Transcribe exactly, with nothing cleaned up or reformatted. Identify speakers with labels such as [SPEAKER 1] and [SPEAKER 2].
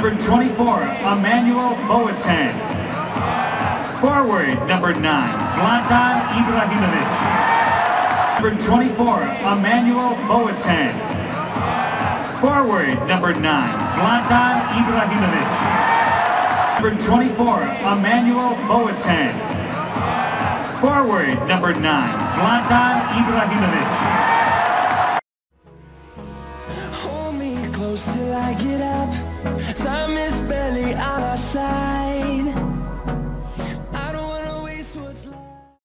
[SPEAKER 1] Number twenty-four, Emmanuel Boateng. Forward, number nine, Zlatan Ibrahimovic. Number twenty-four, Emmanuel Boateng. Forward, number nine, Zlatan Ibrahimovic. Number twenty-four, Emmanuel Boateng. Forward, number nine, Zlatan Ibrahimovic.
[SPEAKER 2] Hold me close till I get out.